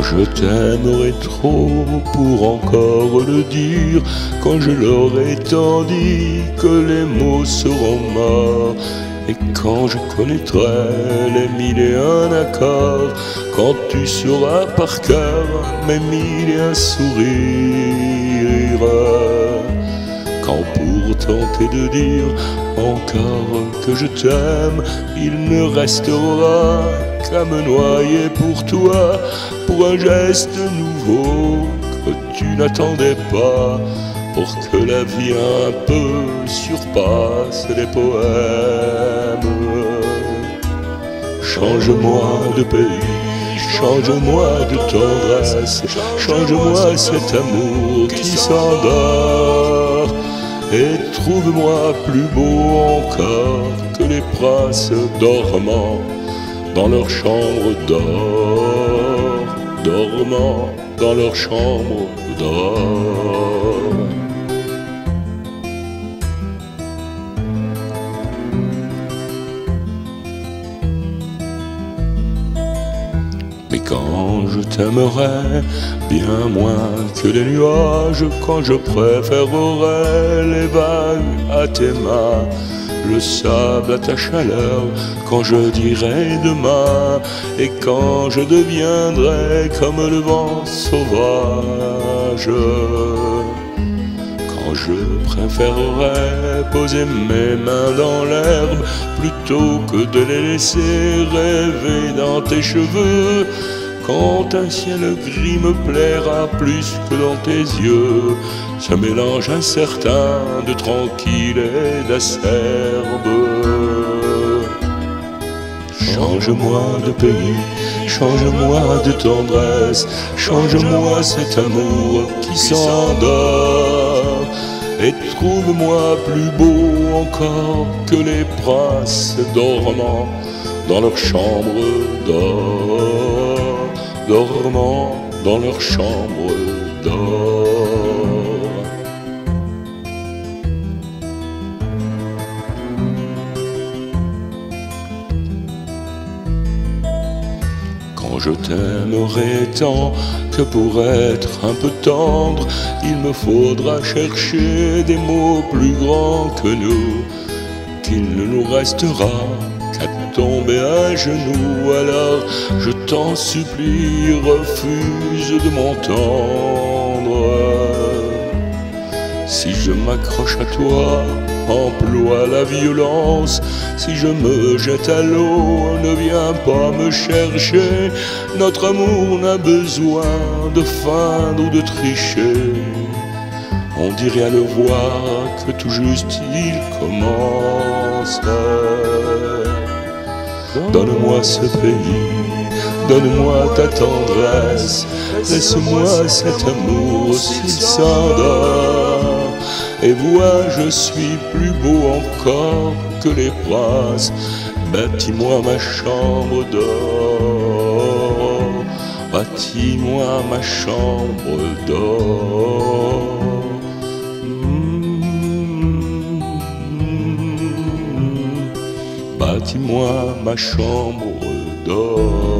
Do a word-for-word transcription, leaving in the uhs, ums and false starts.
je t'aimerai trop pour encore le dire, quand je leur ai tant dit que les mots seront morts, et quand je connaîtrai les mille et un accords, quand tu sauras par cœur mes mille et un sourires, quand pour tenter de dire encore que je t'aime, il ne restera qu'à me noyer pour toi, pour un geste nouveau que tu n'attendais pas, pour que la vie un peu surpasse les poèmes. Change-moi de pays, change-moi de tendresse, change-moi cet amour qui s'endort, et trouve-moi plus beau encore que les princes dormant dans leur chambre d'or, dormant dans leur chambre d'or. Mais quand je t'aimerai bien moins que les nuages, quand je préférerai les vagues à tes mains, le sable à ta chaleur, quand je dirai demain, et quand je deviendrai comme le vent sauvage, quand je préférerai poser mes mains dans l'herbe plutôt que de les laisser rêver dans tes cheveux, quand un ciel gris me plaira plus que dans tes yeux, ce mélange incertain de tranquille et d'acerbe. Change-moi de pays, change-moi de tendresse, change-moi cet amour qui s'endort, et trouve-moi plus beau encore que les princes dormant dans leur chambre d'or, dormant dans leur chambre d'or. Quand je t'aimerai tant que pour être un peu tendre, il me faudra chercher des mots plus grands que nous, qu'il ne nous restera qu'à tomber à genoux. Alors je t'en supplie, refuse de m'entendre. Si je m'accroche à toi, emploie la violence. Si je me jette à l'eau, ne viens pas me chercher. Notre amour n'a besoin de feindre ou de tricher. On dirait à le voir que tout juste il commence. Donne-moi ce pays, donne-moi ta tendresse, laisse-moi cet amour s'il s'endort. Et vois, je suis plus beau encore que les princes. Bâtis-moi ma chambre d'or, bâtis-moi ma chambre d'or. Bâtis-moi ma chambre d'or.